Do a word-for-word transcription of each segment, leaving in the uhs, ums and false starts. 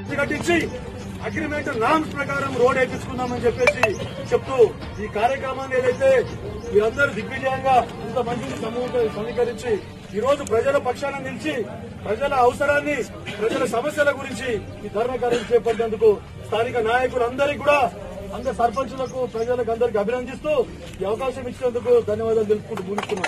కట్టించి agreement norms ప్రకారం road వేయించుకుందామని చెప్పేసి చెప్తూ ఈ కార్యక్రమాన్ని ఏదైతే మీరందరూ దిగ్విజయంగా ఇంతమందిని సమీకరించి ఈ రోజు ప్రజల పక్షాన నిలిచి ప్రజల అవసరాన్ని ప్రజల సమస్యల గురించి ఈ ధర్మ కార్యం చేపట్టేందుకు స్థానిక నాయకులందరికీ కూడా అందరు సర్పంచులకు ప్రజలకు అందరికీ అభినందిస్తూ ఈ అవకాశం ఇచ్చినందుకు ధన్యవాదాలు తెలుపుకుంటూ ముగిస్తున్నాం.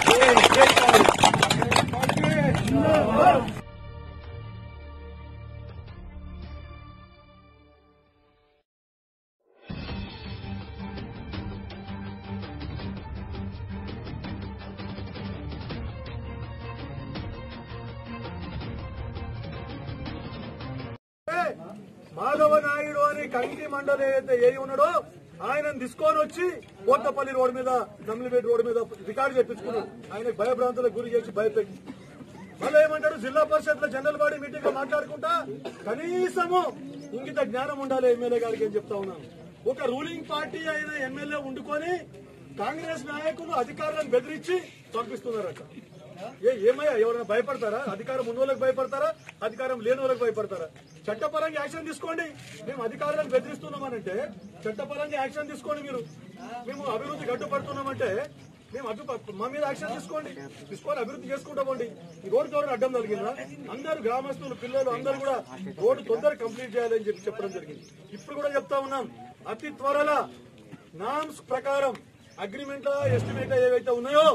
మాధవ నాయుడు అని కంకి మండలి ఏదైతే ఏ ఉన్నాడో ఆయనను తీసుకొని వచ్చి కోటపల్లి రోడ్ మీద నమ్మిలిపేట రోడ్ మీద రికార్డు చేపించుకున్నాడు. ఆయన భయభ్రాంతులకు గురి చేసి భయపెట్టి మళ్ళీ ఏమంటాడు జిల్లా పరిషత్ లో జనరల్ బాడీ మీటింగ్ లో మాట్లాడుకుంటా కనీసము ఇంగిత జ్ఞానం ఉండాలి ఎమ్మెల్యే గారికి అని చెప్తా ఉన్నాను. ఒక రూలింగ్ పార్టీ అయిన ఎమ్మెల్యే ఉండుకొని కాంగ్రెస్ నాయకులు అధికారులను బెదిరించి పంపిస్తున్నారట. ఏ ఏమయ్యా ఎవరైనా భయపడతారా? అధికారం ఉన్న వాళ్ళకి భయపడతారా? అధికారం లేని వాళ్ళకి భయపడతారా? చట్టపరంగా యాక్షన్ తీసుకోండి. మేము అధికారులను బెదిరిస్తున్నామనంటే చట్టపరంగా యాక్షన్ తీసుకోండి. మీరు మేము అభివృద్ధి గడ్డుపడుతున్నామంటే మేము అడ్డు మా మీద యాక్షన్ తీసుకోండి. తీసుకొని అభివృద్ధి చేసుకుంటామండి. ఈ రోడ్డు ఎవరైనా అడ్డం జరిగిందా? అందరూ గ్రామస్తులు పిల్లలు అందరూ కూడా రోడ్డు తొందరగా కంప్లీట్ చేయాలని చెప్పి చెప్పడం జరిగింది. ఇప్పుడు కూడా చెప్తా ఉన్నాం, అతి త్వరలో నామ్స్ ప్రకారం అగ్రిమెంట్ ఎస్టిమేట్ ఏవైతే ఉన్నాయో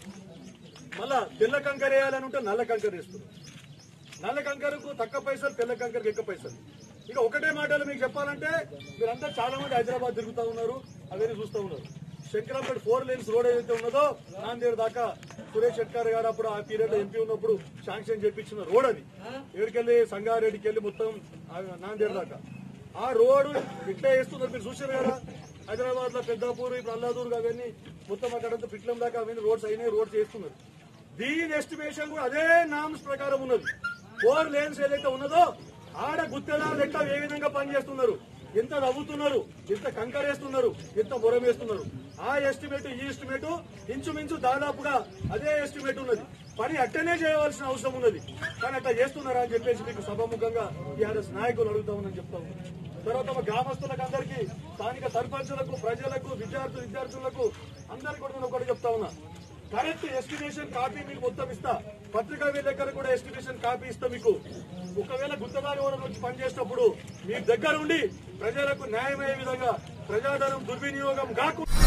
మళ్ళా తెల్ల కంకర వేయాలని ఉంటే నల్ల కంకర వేస్తున్నారు. నల్ల కంకరకు తక్కువ పైసలు, తెల్ల కంకరకు ఎక్కువ పైసలు. ఇక ఒకటే మాటలు మీకు చెప్పాలంటే మీరంతా చాలా మంది హైదరాబాద్ తిరుగుతా ఉన్నారు, అవన్నీ చూస్తూ ఉన్నారు. శంకరంపేట ఫోర్ లేన్స్ రోడ్ ఏదైతే ఉన్నదో నాందేడ్ దాకా సురేష్ షెట్కర్ గారు అప్పుడు ఆ పీరియడ్ లో ఎంపీ ఉన్నప్పుడు శాంక్షన్ చేపించిన రోడ్ అది. ఏడుకెళ్లి సంగారెడ్డికి వెళ్లి మొత్తం నాందేడ్ దాకా ఆ రోడ్డు ఇట్లా వేస్తున్నారు. మీరు చూసారు కదా హైదరాబాద్ లో పెద్దాపూర్ ఇప్పుడు అల్లాదూర్ అవన్నీ మొత్తం అక్కడంతా పిట్లం దాకా అవన్నీ రోడ్స్ అయినాయి, రోడ్స్ వేస్తున్నారు. దీని ఎస్టిమేషన్ కూడా అదే నామ్స్ ప్రకారం ఉన్నది. ఫోర్ లేన్స్ ఏదైతే ఉన్నదో ఆడ గుత్తేదారులు ఎట్లా ఏ విధంగా పనిచేస్తున్నారు, ఎంత నవ్వుతున్నారు, ఎంత కంకరేస్తున్నారు, ఎంత మొరం వేస్తున్నారు. ఆ ఎస్టిమేట్ ఈ ఎస్టిమేట్ ఇంచుమించు దాదాపుగా అదే ఎస్టిమేట్ ఉన్నది. పని అట్టనే చేయవలసిన అవసరం ఉన్నది. కానీ అట్లా చేస్తున్నారా అని చెప్పేసి మీకు సభాముఖంగా టీఆర్ఎస్ నాయకులు అడుగుతా ఉన్నారని చెప్తా ఉన్నాను. తర్వాత మా గ్రామస్తులకు అందరికీ, స్థానిక సర్పంచులకు, ప్రజలకు, విద్యార్థులు విద్యార్థులకు అందరికీ కూడా నేను ఒకటి చెప్తా ఉన్నా. కరెక్ట్ ఎస్టిమేషన్ కాపీ మీకు మొత్తం ఇస్తా. పత్రికా విలేకరు కూడా ఎస్టిమేషన్ కాపీ ఇస్తా మీకు. ఒకవేళ గుత్తదారి ఓనర్ వచ్చి పనిచేసినప్పుడు మీ దగ్గర ఉండి ప్రజలకు న్యాయమయ్యే విధంగా ప్రజాధనం దుర్వినియోగం కాకుండా